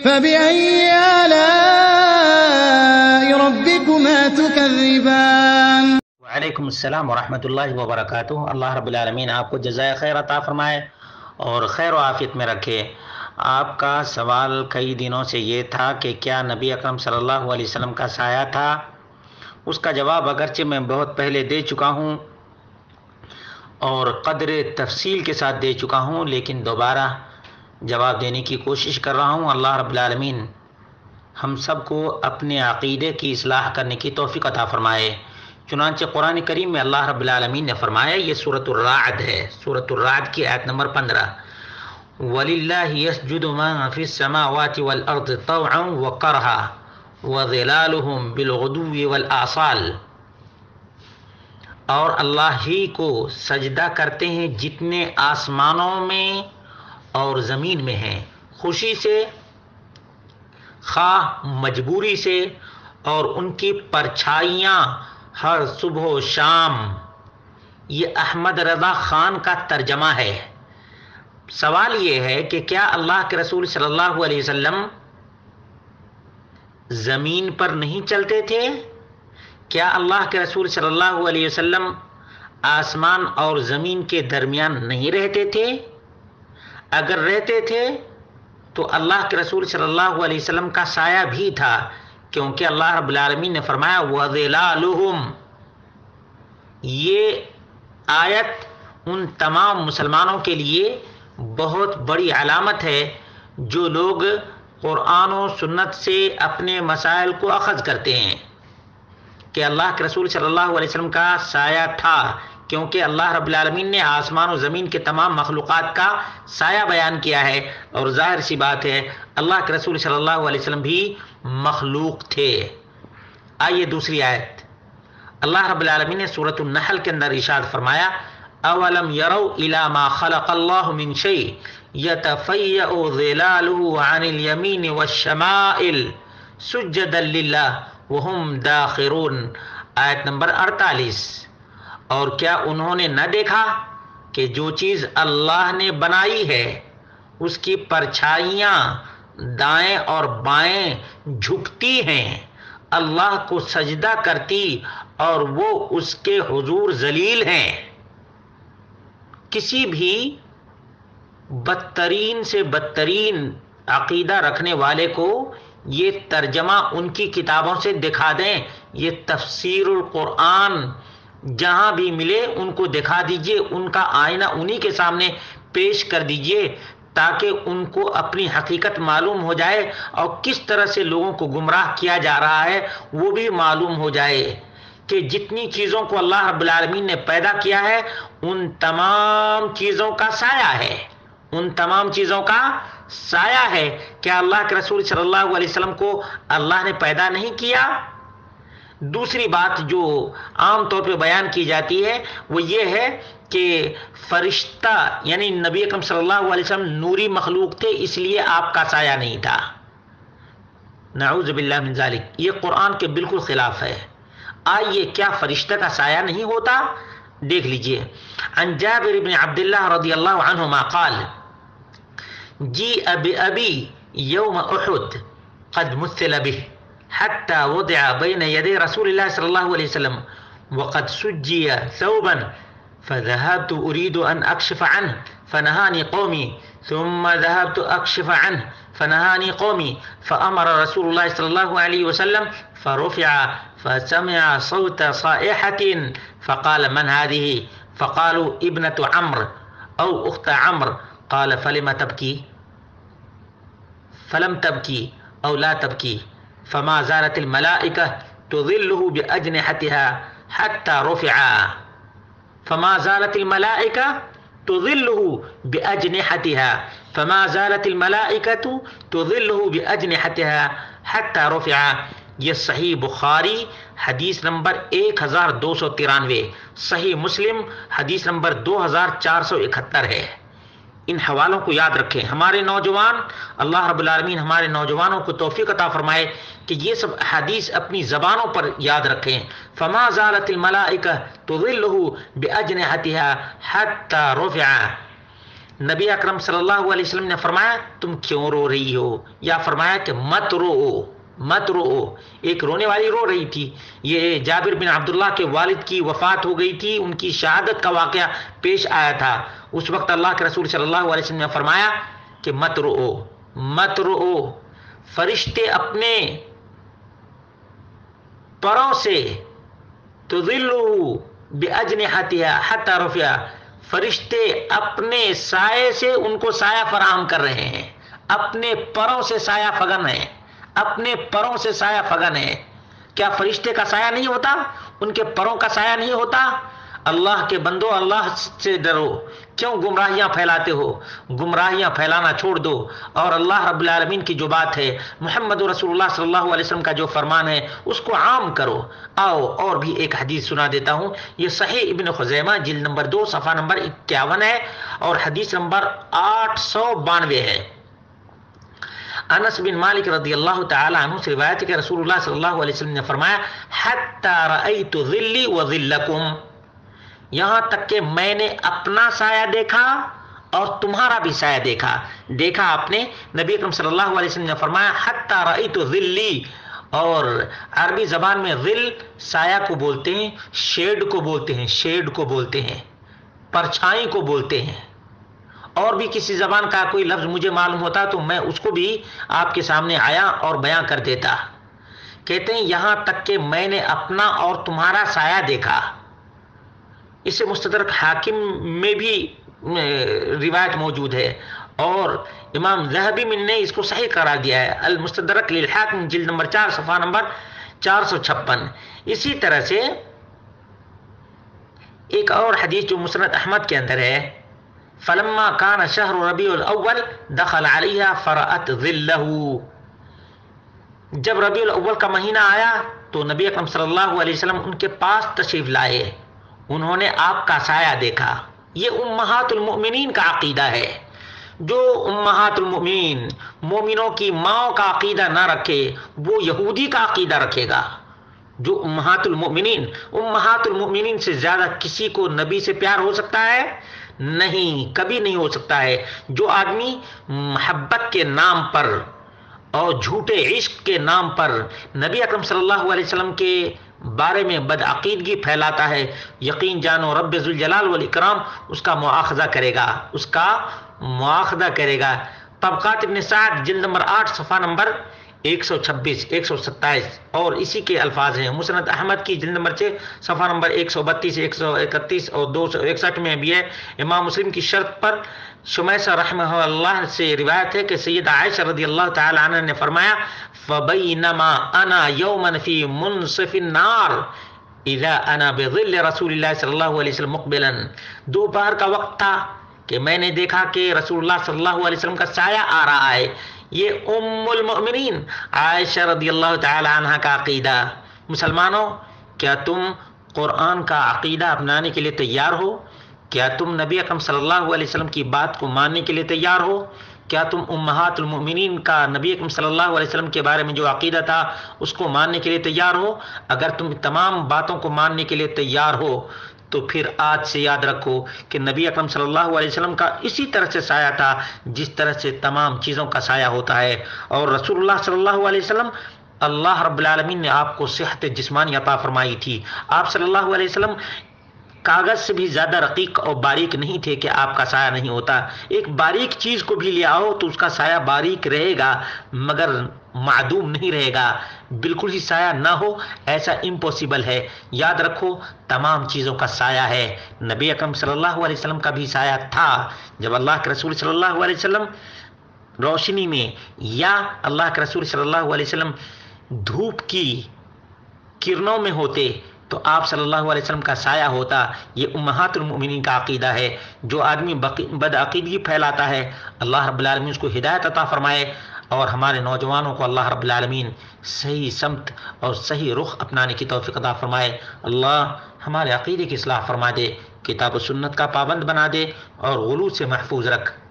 فبأي آلاء ربكما تكذبان؟ وعلیکم السلام ورحمۃ اللہ وبرکاتہ۔ اللہ رب العالمین آپ کو جزائے خیر عطا فرمائے اور خیر و عافیت میں رکھے۔ آپ کا سوال کئی دنوں سے یہ تھا کہ کیا نبی اکرم صلی اللہ علیہ وسلم کا سایہ تھا؟ اس کا جواب اگرچہ میں بہت پہلے دے چکا ہوں اور قدر تفصیل کے ساتھ دے چکا ہوں، لیکن دوبارہ جواب دینے کی کوشش کر رہا ہوں۔ اللہ رب العالمین ہم سب کو اپنے عقیدے کی اصلاح کرنے کی توفیق عطا فرمائے۔ چنانچہ قرآن کریم میں اللہ رب العالمین نے فرمایا، یہ سورۃ الرعد ہے، سورۃ الرعد کی آیت نمبر 15، وَلِلَّهِ يَسْجُدُ مَن فِي السَّمَاوَاتِ وَالْأَرْضِ طَوْعًا وَكَرْهًا وَظِلَالُهُم بِالْغُدُوِّ وَالْآصَالِ، اور اللہ ہی کو سجدہ کرتے ہیں جتنے آسمانوں میں اور زمین میں ہیں، خوشی سے خواہ مجبوری سے، اور ان کی پرچھائیاں ہر صبح و شام۔ یہ احمد رضا خان کا ترجمہ ہے۔ سوال یہ ہے کہ کیا اللہ کے رسول صلی اللہ علیہ وسلم زمین پر نہیں چلتے تھے؟ کیا اللہ کے رسول صلی اللہ علیہ وسلم آسمان اور زمین کے درمیان نہیں رہتے تھے؟ اگر رہتے تھے تو اللہ کے رسول صلی اللہ علیہ وسلم کا سایہ بھی تھا، کیونکہ اللہ رب العالمین نے فرمایا وَظِلَالُهُمْ۔ یہ آیت ان تمام مسلمانوں کے لیے بہت بڑی علامت ہے جو لوگ قرآن و سنت سے اپنے مسائل کو اخذ کرتے ہیں کہ اللہ کے رسول صلی اللہ علیہ وسلم کا سایہ تھا، کیونکہ اللہ رب العالمین نے آسمان و زمین کے تمام مخلوقات کا سایہ بیان کیا ہے، اور ظاہر سی بات ہے اللہ کے رسول صلی اللہ علیہ وسلم بھی مخلوق تھے۔ آئیے دوسری آیت، اللہ رب العالمین نے سورۃ النحل کے اندر ارشاد فرمایا، اولم یروا الی ما خلق اللہ من شیء یتفیأ ظلالہ عن الیمین والشمائل سجدا للہ وہم داخرون، آیت نمبر 48۔ اور کیا انہوں نے نہ دیکھا کہ جو چیز اللہ نے بنائی ہے اس کی پرچھائیاں دائیں اور بائیں جھکتی ہیں، اللہ کو سجدہ کرتی اور وہ اس کے حضور ذلیل ہیں۔ کسی بھی بدترین سے بدترین عقیدہ رکھنے والے کو یہ ترجمہ ان کی کتابوں سے دکھا دیں، یہ تفسیر القرآن جہاں بھی ملے ان کو دکھا دیجئے، ان کا آئینہ انہی کے سامنے پیش کر دیجئے تاکہ ان کو اپنی حقیقت معلوم ہو جائے اور کس طرح سے لوگوں کو گمراہ کیا جا رہا ہے وہ بھی معلوم ہو جائے کہ جتنی چیزوں کو اللہ رب العالمین نے پیدا کیا ہے ان تمام چیزوں کا سایہ ہے، ان تمام چیزوں کا سایہ ہے۔ کیا اللہ کے رسول صلی اللہ علیہ وسلم کو اللہ نے پیدا نہیں کیا؟ دوسری بات جو عام طور پہ بیان کی جاتی ہے وہ یہ ہے کہ فرشتہ یعنی نبی اکرم صلی اللہ علیہ وسلم نوری مخلوق تھے، اس لیے آپ کا سایہ نہیں تھا۔ نعوذ باللہ من ذالک، یہ قرآن کے بالکل خلاف ہے۔ آئیے کیا فرشتہ کا سایہ نہیں ہوتا؟ دیکھ لیجئے، عن جابر بن عبداللہ رضی اللہ عنہما قال جیء بأبی یوم احد قد مثل به حتى وضع بين يدي رسول الله صلى الله عليه وسلم وقد سجي ثوبا فذهبت أريد أن أكشف عنه فنهاني قومي ثم ذهبت أكشف عنه فنهاني قومي فأمر رسول الله صلى الله عليه وسلم فرفع فسمع صوت صائحة فقال من هذه؟ فقالوا ابنة عمرو أو أخت عمرو، قال فلم تبكي؟ فلم تبكي أو لا تبكي؟ فما زالت الملائكة تظله بأجنحتها حتى رفع، فما زالت الملائكة تظله بأجنحتها، فما زالت الملائكة تظله بأجنحتها حتى رفع۔ یہ صحیح بخاری حدیث نمبر 1293، صحیح مسلم حدیث نمبر 2471 ہے۔ ان حوالوں کو یاد رکھیں۔ ہمارے نوجوان، اللہ رب العالمین ہمارے نوجوانوں کو توفیق عطا فرمائے کہ یہ سب حدیث اپنی زبانوں پر یاد رکھیں۔ فما زالت الملائکہ تظلہ باجنحتها حتی رفع۔ نبی اکرم صلی اللہ علیہ وسلم نے فرمایا تم کیوں رو رہی ہو، یا فرمایا کہ مت رو مت رو۔ ایک رونے والی رو رہی تھی۔ یہ جابر بن عبداللہ کے والد کی وفات ہو گئی تھی، ان کی شہادت کا واقعہ پیش آیا تھا۔ اس وقت اللہ کے رسول صلی اللہ علیہ وسلم نے فرمایا کہ مت رو مت رو، فرشتے اپنے پروں سے تظلوا باجنحتها حتى رفع، فرشتے اپنے سائے سے ان کو سایہ فراہم کر رہے ہیں، اپنے پروں سے سایہ فگن ہے، اپنے پروں سے سایہ فگن ہے۔ کیا فرشتے کا سایہ نہیں ہوتا؟ ان کے پروں کا سایہ نہیں ہوتا؟ اللہ کے بندو، اللہ سے ڈرو، کیوں گمراہیاں پھیلاتے ہو؟ گمراہیاں پھیلانا چھوڑ دو، اور اللہ رب العالمین کی جو بات ہے، محمد رسول اللہ صلی اللہ علیہ وسلم کا جو فرمان ہے، اس کو عام کرو۔ آؤ اور بھی ایک حدیث سنا دیتا ہوں، یہ صحیح ابن خزیمہ جلد نمبر 2 صفحہ نمبر 51 ہے، اور حدیث نمبر 892 ہے۔ انس بن مالک رضی اللہ تعالی عنہ سے روایت ہے کہ رسول اللہ صلی اللہ علیہ وسلم نے فرمایا حتی رأیت ظلی وظلکم، یہاں تک کہ میں نے اپنا سایہ دیکھا اور تمہارا بھی سایہ دیکھا۔ دیکھا آپ نے، نبی اکرم صلی اللہ علیہ وسلم نے فرمایا حتی رأیت ظلی، اور عربی زبان میں ظل سایہ کو بولتے ہیں، شیڈ کو بولتے ہیں، شیڈ کو بولتے ہیں، پرچھائی کو بولتے ہیں۔ اور بھی کسی زبان کا کوئی لفظ مجھے معلوم ہوتا تو میں اس کو بھی آپ کے سامنے آیا اور بیان کر دیتا۔ کہتے ہیں یہاں تک کہ میں نے اپنا اور تمہارا سایہ دیکھا۔ اس سے مستدرک حاکم میں بھی روایت موجود ہے، اور امام ذہبی نے اس کو صحیح قرار دیا ہے، المستدرک للحاکم جلد نمبر 4 صفحہ نمبر 456۔ اسی طرح سے ایک اور حدیث جو مسند احمد کے اندر ہے، فلما كان شهر ربيع الاول دخل عليها فرأت ظله، جب ربیع الاول کا مہینہ آیا تو نبی اکرم صلی اللہ علیہ وسلم ان کے پاس تشریف لائے، انہوں نے آپ کا سایہ دیکھا۔ یہ امہات المؤمنین کا عقیدہ ہے۔ جو امہات المؤمنین، مومنوں کی ماں کا عقیدہ نہ رکھے، وہ یہودی کا عقیدہ رکھے گا۔ جو امہات المؤمنین سے زیادہ کسی کو نبی سے پیار ہو سکتا ہے؟ نہیں، کبھی نہیں ہو سکتا ہے۔ جو آدمی محبت کے نام پر اور جھوٹے عشق کے نام پر نبی اکرم صلی اللہ علیہ وسلم کے بارے میں بدعقیدگی پھیلاتا ہے، یقین جانو رب ذوالجلال والاکرام اس کا مواخذہ کرے گا، اس کا مواخذہ کرے گا۔ طبقات ابن سعد جلد نمبر 8 صفحہ نمبر 126 127، اور اسی کے الفاظ ہیں۔ مسند احمد کی جلد نمبر 6 صفحہ نمبر 132 131 اور 261 میں بھی ہے۔ امام مسلم کی شرط پر شمیسہ رحمہ اللہ سے روایت ہے کہ سیدہ عائشہ رضی اللہ تعالی عنہ نے فرمایا فبینما انا یوما فی منصف النار اذا انا بظل رسول اللہ صلی اللہ علیہ وسلم مقبلا، دوپہر کا وقت تھا کہ میں نے دیکھا کہ رسول اللہ صلی اللہ علیہ وسلم کا سایہ آ رہا ہے۔ یہ ام المؤمنین عائشہ رضی اللہ تعالی عنہ کا عقیدہ۔ مسلمانوں، کیا تم قرآن کا عقیدہ اپنانے کے لیے تیار ہو؟ کیا تم نبی اکرم صلی اللہ علیہ وسلم کی بات کو ماننے کے لیے تیار ہو؟ کیا تم امہات المؤمنین کا نبی اکرم صلی اللہ علیہ وسلم کے بارے میں جو عقیدہ تھا اس کو ماننے کے لیے تیار ہو؟ اگر تم تمام باتوں کو ماننے کے لیے تیار ہو تو پھر آج سے یاد رکھو کہ نبی اکرم صلی اللہ علیہ وسلم کا اسی طرح سے سایہ تھا جس طرح سے تمام چیزوں کا سایہ ہوتا ہے، اور رسول اللہ صلی اللہ علیہ وسلم، اللہ رب العالمین نے آپ کو صحت جسمانی عطا فرمائی تھی۔ آپ صلی اللہ علیہ وسلم کاغذ سے بھی زیادہ رقیق اور باریک نہیں تھے کہ آپ کا سایہ نہیں ہوتا۔ ایک باریک چیز کو بھی لے آؤ تو اس کا سایہ باریک رہے گا مگر معدوم نہیں رہے گا، بالکل ہی سایہ نہ ہو ایسا امپوسیبل ہے۔ یاد رکھو تمام چیزوں کا سایہ ہے۔ نبی اکرم صلی اللہ علیہ وسلم کا بھی سایہ تھا۔ جب اللہ کے رسول صلی اللہ علیہ وسلم روشنی میں یا اللہ کے رسول صلی اللہ علیہ وسلم دھوپ کی کرنوں میں ہوتے تو آپ صلی اللہ علیہ وسلم کا سایہ ہوتا۔ یہ امہات المؤمنین کا عقیدہ ہے۔ جو آدمی بدعقیدگی پھیلاتا ہے اللہ رب العالمین اس کو ہدایت عطا فرمائے، اور ہمارے نوجوانوں کو اللہ رب العالمین صحیح سمت اور صحیح رخ اپنانے کی توفیق عطا فرمائے۔ اللہ ہمارے عقیدے کی اصلاح فرما دے، کتاب و سنت کا پابند بنا دے، اور غلو سے محفوظ رکھ۔